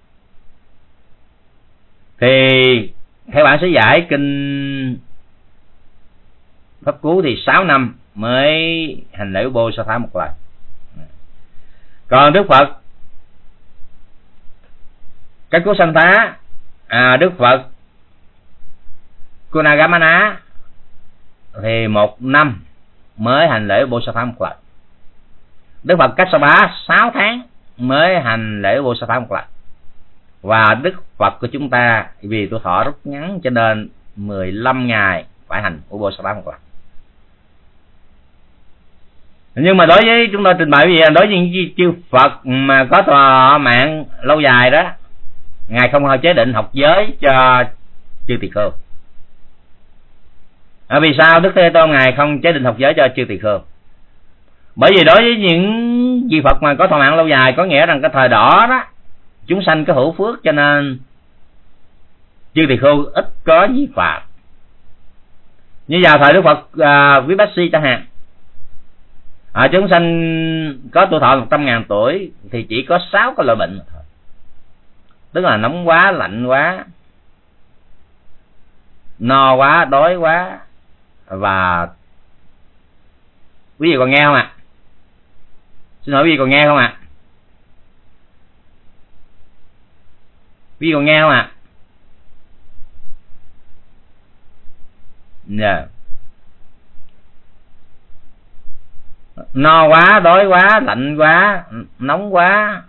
thì theo bản sớ giải kinh Pháp Cú thì 6 năm mới hành lễ Bồ Sa Thá một lần. Còn Đức Phật Cách Cú Sanh Thá, Đức Phật Cunagamana thì 1 năm mới hành lễ Bồ Sa Thá một lần. Đức Phật Cách Sa Bá 6 tháng mới hành lễ Bồ Sa Thá một lần. Và Đức Phật của chúng ta vì tuổi thọ rất ngắn cho nên 15 ngày phải hành Bồ Sa Thá một lần. Nhưng mà đối với chúng ta trình bày gì, đối với những chư Phật mà có thọ mạng lâu dài đó, Ngài không chế định học giới cho chư tỳ khưu. Vì sao Đức Thế Tôn Ngài không chế định học giới cho chư tỳ khưu? Bởi vì đối với những vị Phật mà có thọ mạng lâu dài, có nghĩa rằng cái thời đó đó chúng sanh có hữu phước, cho nên chư tỳ khưu ít có vi phạm. Như vào thời Đức Phật Vipassy chẳng hạn, chúng sanh có tuổi thọ 100.000 tuổi thì chỉ có 6 cái loại bệnh thôi. Tức là nóng quá, lạnh quá, no quá, đói quá. Và quý vị còn nghe không ạ? Xin hỏi quý vị còn nghe không ạ? Quý vị còn nghe không ạ? Dạ. No quá, đói quá, lạnh quá, nóng quá,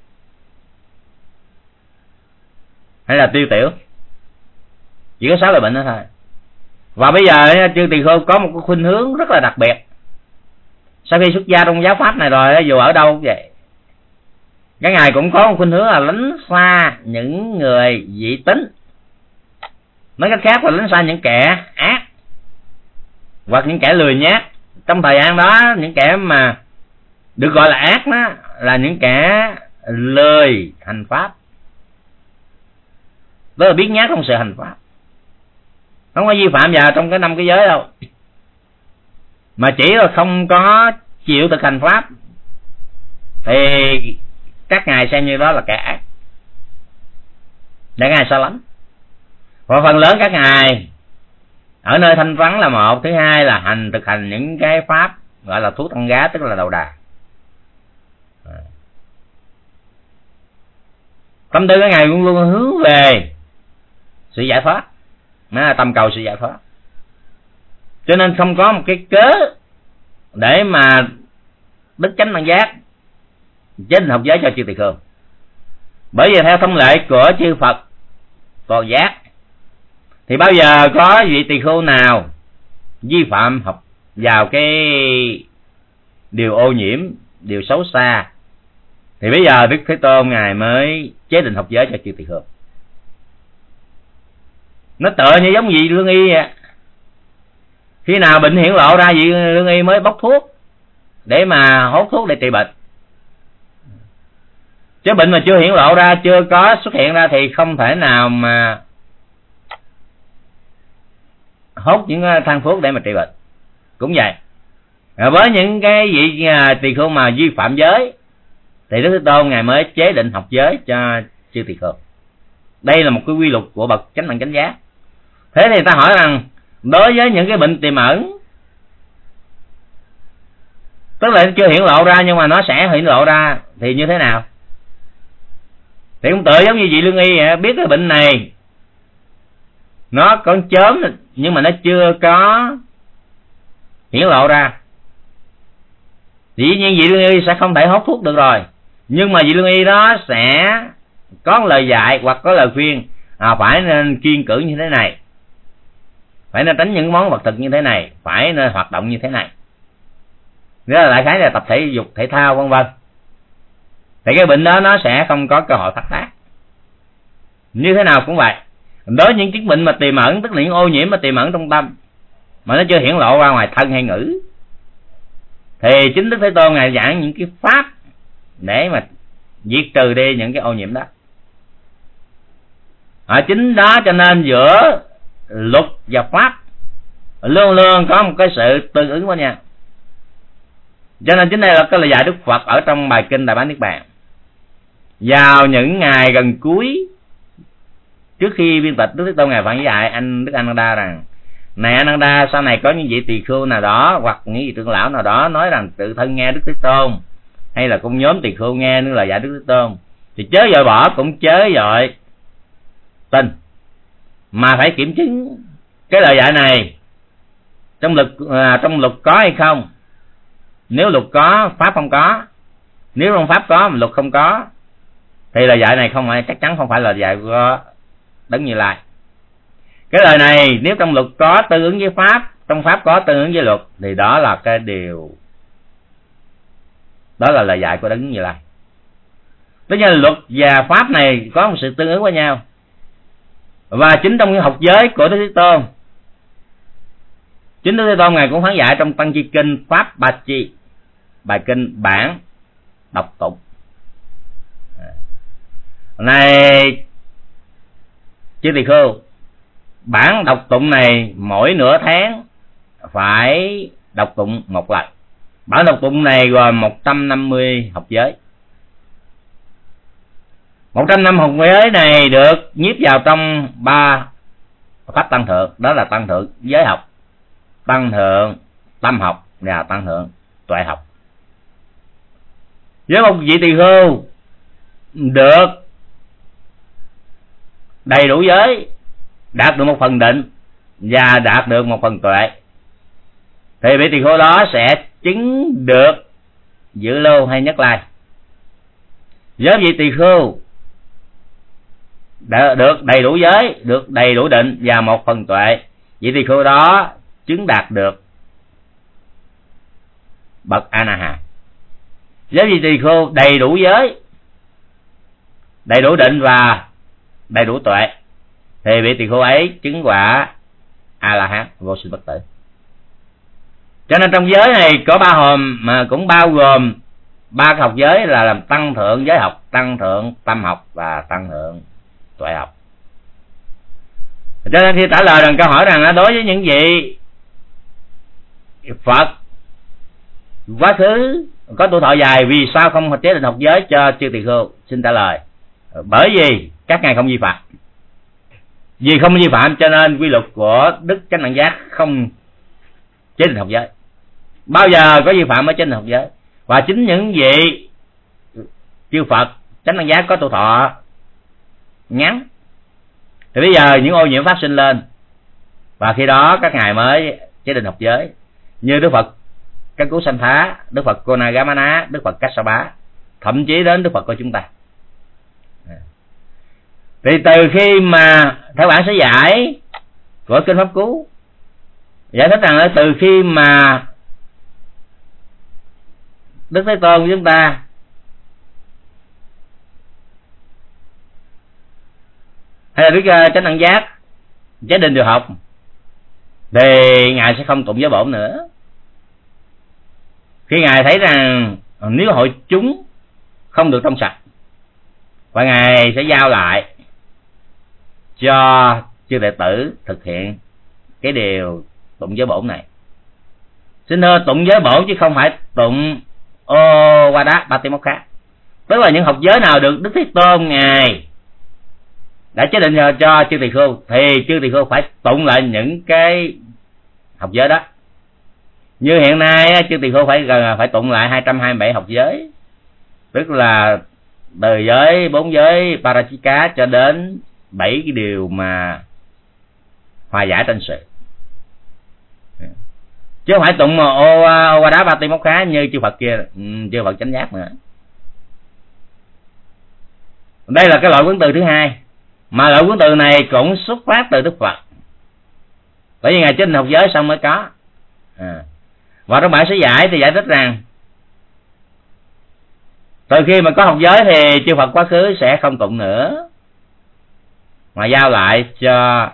hay là tiêu tiểu. Chỉ có 6 loại bệnh đó thôi. Và bây giờ chư tỳ khưu có một cái khuynh hướng rất là đặc biệt. Sau khi xuất gia trong giáo pháp này rồi, dù ở đâu vậy, cái ngài cũng có một khuynh hướng là lánh xa những người dị tính. Nói cách khác là lánh xa những kẻ ác hoặc những kẻ lười nhác. Trong thời gian đó, những kẻ mà được gọi là ác đó là những kẻ lười hành pháp, đó là biết nhát trong sự hành pháp, không có vi phạm vào trong cái 5 cái giới đâu, mà chỉ là không có chịu thực hành pháp, thì các ngài xem như đó là kẻ ác, để ngài xa lánh. Và phần lớn các ngài ở nơi thanh vắng là một, thứ hai là thực hành những cái pháp gọi là thuốc tăng gá, tức là đầu đà. Tâm tư các ngài luôn luôn hướng về sự giải thoát, tâm cầu sự giải thoát, cho nên không có một cái cớ để mà đức chánh đẳng giác chế định học giới cho chư tỳ khưu. Bởi vì theo thông lệ của chư Phật toàn giác thì bao giờ có vị tỳ khưu nào vi phạm học vào cái điều ô nhiễm, điều xấu xa, thì bây giờ Đức Thế Tôn Ngài mới chế định học giới cho chư tỳ khưu. Nó tựa như giống vị lương y vậy. Khi nào bệnh hiển lộ ra, vị lương y mới bốc thuốc để mà hốt thuốc để trị bệnh. Chứ bệnh mà chưa hiển lộ ra, chưa có xuất hiện ra thì không thể nào mà hốt những thang thuốc để mà trị bệnh. Cũng vậy. Với những cái vị tỳ khưu mà vi phạm giới thì Đức Thế Tôn Ngài mới chế định học giới cho chư tỳ khưu. Đây là một cái quy luật của bậc chánh đẳng chánh giác. Thế thì ta hỏi rằng đối với những cái bệnh tiềm ẩn, tức là nó chưa hiển lộ ra nhưng mà nó sẽ hiển lộ ra, thì như thế nào? Thì cũng tựa giống như vị lương y vậy, biết cái bệnh này nó có chớm nhưng mà nó chưa có hiển lộ ra, dĩ nhiên vị lương y sẽ không thể hốt thuốc được rồi. Nhưng mà vị lương y đó sẽ có lời dạy hoặc có lời khuyên phải nên kiêng cữ như thế này, phải nên tránh những món vật thực như thế này, phải nên hoạt động như thế này. Đó là đại khái là tập thể dục thể thao vân vân. Thì cái bệnh đó nó sẽ không có cơ hội phát tác. Như thế nào cũng vậy. Đối với những chứng bệnh mà tiềm ẩn, tức là những ô nhiễm mà tiềm ẩn trong tâm mà nó chưa hiển lộ ra ngoài thân hay ngữ, thì chính Đức Thế Tôn Ngài giảng những cái pháp để mà diệt trừ đi những cái ô nhiễm đó. Chính đó cho nên giữa luật và pháp luôn luôn có một cái sự tương ứng với nhau. Cho nên chính đây là cái lời dạy Đức Phật ở trong bài kinh Đại Bá Niết Bàn. vào những ngày gần cuối trước khi viên tịch, Đức Thế Tôn ngài phản dạy anh Đức Ananda rằng: này Ananda, sau này có những vị tỳ khưu nào đó hoặc những vị trưởng lão nào đó nói rằng tự thân nghe Đức Thế Tôn, hay là cùng nhóm tỳ khưu nghe những lời dạy Đức Thế Tôn, thì chớ vội bỏ cũng chớ vội tin, mà phải kiểm chứng cái lời dạy này trong luật có hay không. Nếu luật có, pháp không có. Nếu trong pháp có mà luật không có, thì lời dạy này không phải, chắc chắn không phải là lời dạy của Đấng Như Lai. Cái lời này nếu trong luật có tương ứng với pháp, trong pháp có tương ứng với luật, thì đó là cái điều, đó là lời dạy của Đấng Như Lai. Tất nhiên là luật và pháp này có một sự tương ứng với nhau. Và chính trong những học giới của Đức Thế Tôn, chính Đức Thế Tôn ngài cũng phán dạy trong Tăng Chi Kinh Pháp Ba Chi, bài kinh bản đọc tụng này, chư tỳ khưu, bản đọc tụng này mỗi nửa tháng phải đọc tụng một lần. Bản đọc tụng này gồm 150 học giới. 150 học giới này được nhiếp vào trong 3 pháp tăng thượng, đó là tăng thượng giới học, tăng thượng tâm học và tăng thượng tuệ học. Với một vị tỳ khưu được đầy đủ giới, đạt được một phần định và đạt được một phần tuệ, thì vị tỳ khưu đó sẽ chứng được Dự Lưu hay Nhất Lai. Với vị tỳ khưu được đầy đủ giới, được đầy đủ định và một phần tuệ, vị tỳ khưu đó chứng đạt được bậc A Na Hàm. Với vị tỳ khưu đầy đủ giới, đầy đủ định và đầy đủ tuệ, thì vị tỳ khưu ấy chứng quả A La Hán, vô sinh bất tử. Cho nên trong giới này có 3 hòm, mà cũng bao gồm 3 học giới là làm tăng thượng giới học, tăng thượng tâm học và tăng thượng tuệ học. Cho nên khi trả lời rằng câu hỏi rằng đối với những vị Phật quá khứ có tuổi thọ dài, vì sao không chế định học giới cho chư tỳ khưu? Xin trả lời: bởi vì các ngài không vi phạm. Vì không vi phạm cho nên quy luật của Đức Chánh Đẳng Giác không chế định học giới. Bao giờ có vi phạm mới chế định học giới. Và chính những vị chư Phật Chánh Đẳng Giác có tuổi thọ ngắn, thì bây giờ những ô nhiễm phát sinh lên, và khi đó các ngài mới chế định học giới. Như Đức Phật Căn Cú Sanh Thá, Đức Phật Konagamana, Đức Phật Kassapa, thậm chí đến Đức Phật của chúng ta. Thì từ khi mà theo bản sớ giải của Kinh Pháp Cú giải thích rằng từ khi mà Đức Thế Tôn của chúng ta hay là Đức Chánh Đẳng Giác chế định điều học, thì ngài sẽ không tụng giới bổn nữa. Khi ngài thấy rằng nếu hội chúng không được trong sạch, và ngài sẽ giao lại cho chư đệ tử thực hiện cái điều tụng giới bổn này. Xin thưa, tụng giới bổn chứ không phải tụng Owada Patimokkha. Tức là những học giới nào được Đức Thế Tôn ngài đã chế định cho chư tỳ khưu, thì chư tỳ khưu phải tụng lại những cái học giới đó. Như hiện nay chư tỳ khưu phải tụng lại 227 học giới, tức là từ giới 4 giới Parachika cho đến 7 cái điều mà hòa giải tranh sự, chứ không phải tụng Owada Patimokkha như chư Phật kia, chư Phật Chánh Giác nữa. Đây là cái loại cuốn từ thứ hai, mà loại cuốn từ này cũng xuất phát từ Đức Phật, bởi vì ngài chế định học giới xong mới có. Và trong bản sớ giải thì giải thích rằng từ khi mà có học giới thì chư Phật quá khứ sẽ không tụng nữa, mà giao lại cho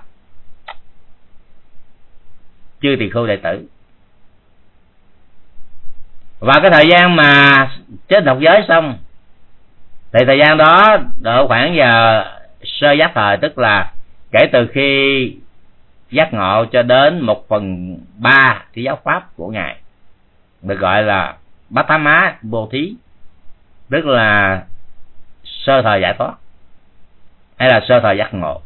chư tỳ khưu đệ tử. Và cái thời gian mà chế định học giới xong, thì thời gian đó độ khoảng giờ sơ giác thời, tức là kể từ khi giác ngộ cho đến 1/3 cái giáo pháp của ngài, được gọi là Bát Má Bồ Thí, tức là sơ sơ thời giải thoát hay là sơ thời giác ngộ.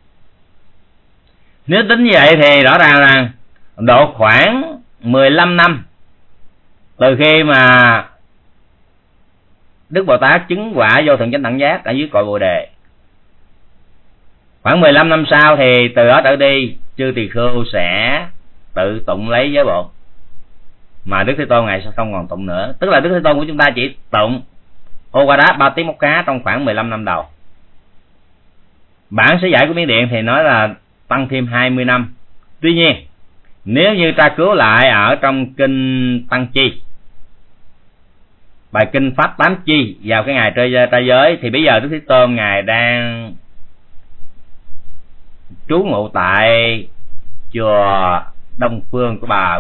Nếu tính như vậy thì rõ ràng là độ khoảng 15 năm từ khi mà Đức Bồ Tát chứng quả vô thượng chánh đẳng giác ở dưới cội Bồ Đề, khoảng 15 năm sau thì từ đó trở đi chư tỳ khưu sẽ tự tụng lấy giới bổn, mà Đức Thế Tôn ngài sẽ không còn tụng nữa. Tức là Đức Thế Tôn của chúng ta chỉ tụng Ô Qua Đát Ba Tí Mốc Khá trong khoảng 15 năm đầu. Bản sớ giải của Miến Điện thì nói là tăng thêm 20 năm. Tuy nhiên nếu như tra cứu lại ở trong kinh Tăng Chi, bài kinh Pháp Tám Chi vào cái ngày trai giới, thì bây giờ Đức Thế Tôn ngài đang trú ngụ tại chùa Đông Phương của bà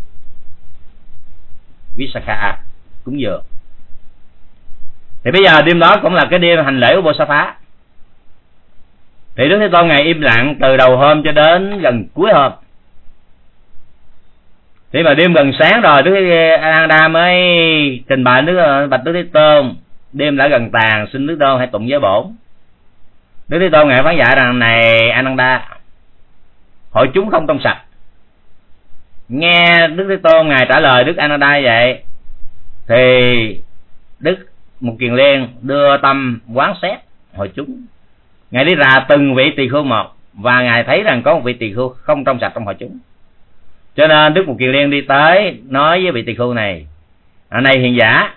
Visakha cúng dường. Thì bây giờ đêm đó cũng là cái đêm hành lễ của Bồ-Sa-Phá. Thì Đức Thế Tôn ngài im lặng từ đầu hôm cho đến gần cuối hôm. Thì mà đêm gần sáng rồi, Đức A-nan-đa mới trình bày bạch Đức Thế Tôn, đêm đã gần tàn, xin Đức Thế Tôn hãy tụng giới bổn. Đức Thế Tôn ngài phán dạy rằng: này A-nan-đa, hội chúng không trong sạch. Nghe Đức Thế Tôn ngài trả lời Đức A-nan-đa vậy, thì Đức Mục Kiền Liên đưa tâm quán xét hội chúng. Ngài đi ra từng vị tỳ khưu một, và ngài thấy rằng có một vị tỳ khưu không trong sạch trong hội chúng. Cho nên Đức Mục Kiền Liên đi tới nói với vị tỳ khưu này: này hiền giả,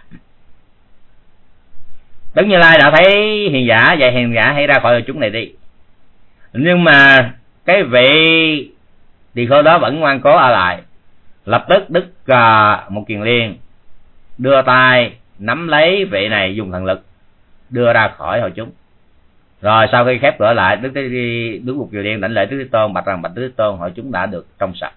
Đức Như Lai đã thấy hiền giả, vậy hiền giả hãy ra khỏi hội chúng này đi. Nhưng mà cái vị tỳ khưu đó vẫn ngoan cố ở lại. Lập tức Đức Mục Kiền Liên đưa tay nắm lấy vị này, dùng thần lực đưa ra khỏi hội chúng. Rồi sau khi khép cửa lại, Đức Mục Kiền Liên đảnh lễ Đức Thế Tôn, bạch rằng: bạch Đức Thế Tôn, hội chúng đã được trong sạch.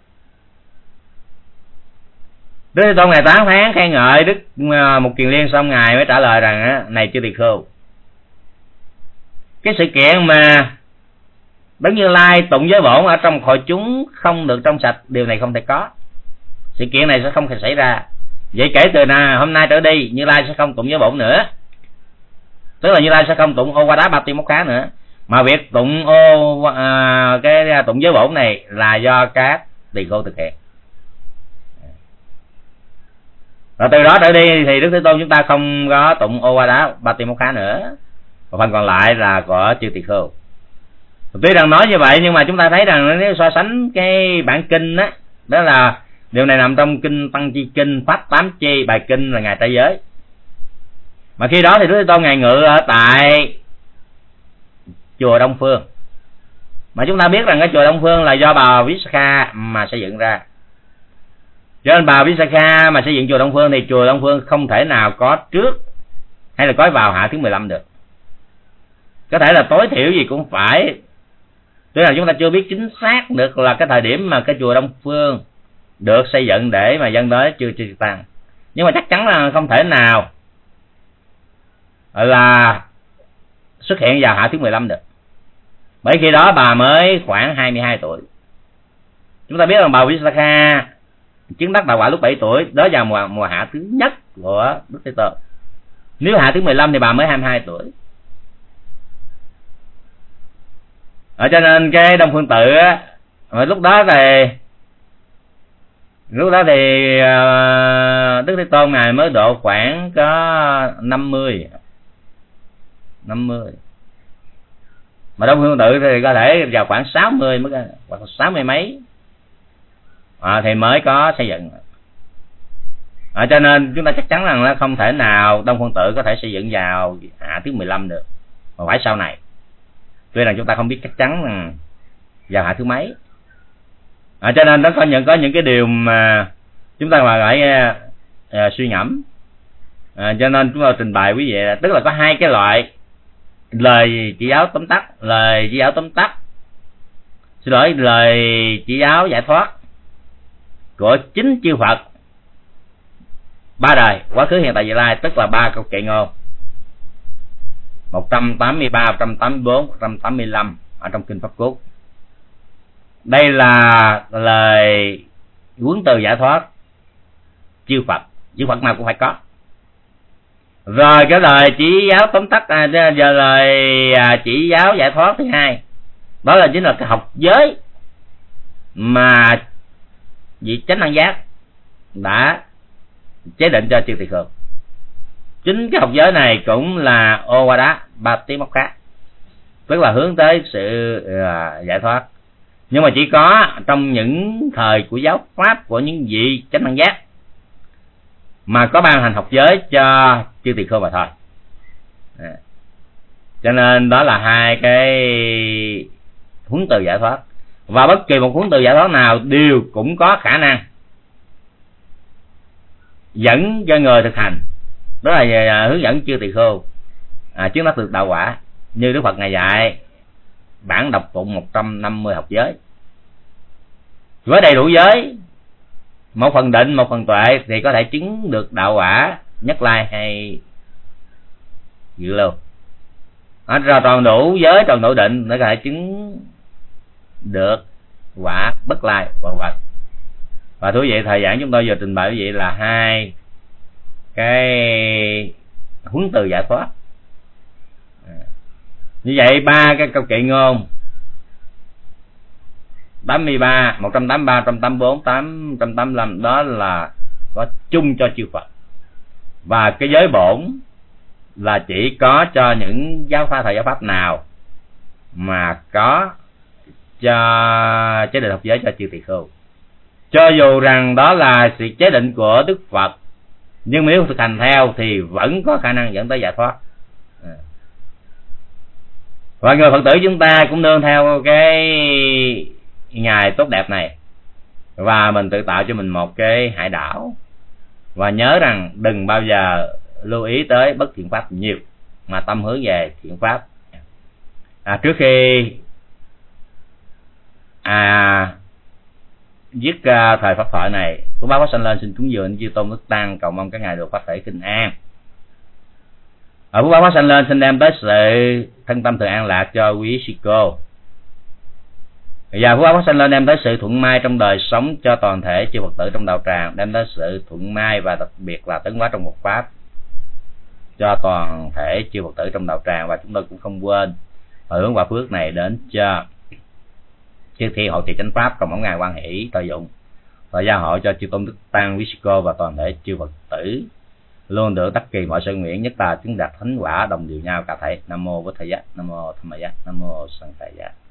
Đức Thế Tôn ngài tán thán khen ngợi Đức Mục Kiền Liên, xong ngài mới trả lời rằng: này chư tỳ khưu, cái sự kiện mà Đức Như Lai tụng giới bổn ở trong hội chúng không được trong sạch, điều này không thể có. Sự kiện này sẽ không thể xảy ra. Vậy kể từ hôm nay trở đi, Như Lai sẽ không tụng giới bổn nữa. Tức là Như Lai sẽ không tụng Ô Qua Đát Ba Tí Mốc Khá nữa, mà việc tụng cái tụng giới bổn này là do các tỳ khưu thực hiện. Rồi từ đó trở đi thì Đức Thế Tôn chúng ta không có tụng Ô Qua Đát Ba Tí Mốc Khá nữa, và phần còn lại là của chư tỳ khưu. Tuy rằng nói như vậy, nhưng mà chúng ta thấy rằng nếu so sánh cái bản kinh đó là điều này nằm trong kinh Tăng Chi Kinh Pháp Tám Chi, bài kinh là ngày trai giới. Mà khi đó thì Đức Thế Tôn ngài ngự ở tại chùa Đông Phương. Mà chúng ta biết rằng cái chùa Đông Phương là do bà Visakha mà xây dựng ra. Cho nên bà Visakha mà xây dựng chùa Đông Phương thì chùa Đông Phương không thể nào có trước hay là có vào hạ thứ 15 được. Có thể là tối thiểu gì cũng phải, tức là chúng ta chưa biết chính xác được là cái thời điểm mà cái chùa Đông Phương được xây dựng để mà dân tới chưa tăng. Nhưng mà chắc chắn là không thể nào là xuất hiện vào hạ thứ 15 được. Bởi khi đó bà mới khoảng 22 tuổi. Chúng ta biết rằng bà Visakha chứng đắc đạo quả lúc 7 tuổi, đó vào mùa hạ thứ nhất của Đức Thế Tôn. Nếu hạ thứ 15 thì bà mới 22 tuổi. Cho nên cái Đông Phương Tự lúc đó thì Đức Thế Tôn ngài mới độ khoảng có 50. Mà Đông Phương Tự thì có thể vào khoảng 60 mới, hoặc 60 mấy thì mới có xây dựng. Cho nên chúng ta chắc chắn rằng nó không thể nào Đông Phương Tự có thể xây dựng vào hạ thứ 15 được, mà phải sau này. Tuy rằng chúng ta không biết chắc chắn rằng vào hạ thứ mấy. Cho nên nó có những cái điều mà chúng ta phải suy ngẫm. Cho nên chúng ta trình bày quý vị là, tức là có hai cái loại lời chỉ giáo tóm tắt, lời chỉ giáo giải thoát của chính chư Phật ba đời, quá khứ hiện tại vị lai, tức là ba câu kệ ngôn 183, 184, 185 ở trong kinh Pháp Cú. Đây là lời huấn từ giải thoát chư Phật nào cũng phải có. Rồi cái lời chỉ giáo tóm tắt giờ lời chỉ giáo giải thoát thứ hai, đó là chính là cái học giới mà vị chánh đẳng giác đã chế định cho Chư Tỳ Khưu. Chính cái học giới này cũng là Ovada Patimokkha, tức là hướng tới sự giải thoát, nhưng mà chỉ có trong những thời của giáo pháp của những vị chánh đẳng giác mà có ban hành học giới cho Chư Tỳ Khưu mà thôi. Cho nên đó là hai cái huấn từ giải thoát, và bất kỳ một huấn từ giải thoát nào đều cũng có khả năng dẫn cho người thực hành, đó là hướng dẫn Chư Tỳ Khưu chứng đắc được đạo quả, như Đức Phật ngài dạy bản đọc tụng 150 học giới với đầy đủ giới, một phần định một phần tuệ, thì có thể chứng được đạo quả nhất lai hay dự lưu. Rồi toàn đủ giới toàn đủ định để có thể chứng được quả bất lai vân vân. Và thú vị, thời giảng chúng tôi vừa trình bày quý vị là hai cái huấn từ giải thoát. Như vậy ba cái câu kệ ngôn 83, 183, 184, 885 đó là có chung cho chư Phật, và cái giới bổn là chỉ có cho những giáo pháp thời giáo pháp nào mà có cho chế định học giới cho Chư Tỳ Khưu. Cho dù rằng đó là sự chế định của Đức Phật, nhưng nếu thực hành theo thì vẫn có khả năng dẫn tới giải thoát. Và người Phật tử chúng ta cũng nương theo cái ngày tốt đẹp này, và mình tự tạo cho mình một cái hải đảo, và nhớ rằng đừng bao giờ lưu ý tới bất thiện pháp nhiều, mà tâm hướng về thiện pháp. Trước khi dứt thời pháp thoại này, của Bác Pháp Sanh lên xin cúng dường chư tôn đức tăng, cầu mong các ngài được pháp thể kinh an. Ở Bác Pháp Sanh lên xin đem tới sự thân tâm thường an lạc cho quý sư cô, và Phúc Pháp Sanh lên đem tới sự thuận may trong đời sống cho toàn thể chư Phật tử trong đạo tràng, đem tới sự thuận may và đặc biệt là tấn hóa trong một pháp cho toàn thể chư Phật tử trong đạo tràng. Và chúng tôi cũng không quên hồi hướng và phước này đến cho chư thiên hộ trì chánh pháp, trong mong ngài quan hỷ thời dụng, và gia hộ cho chư tôn đức tăng quý sư cô và toàn thể chư Phật tử luôn được đắc kỳ mọi sự nguyện, nhất là chứng đạt thánh quả đồng điều nhau cả thảy. Nam mô Bổn Thầy Giá, Nam mô Tham Maya, Nam mô Sanh Thầy Giá.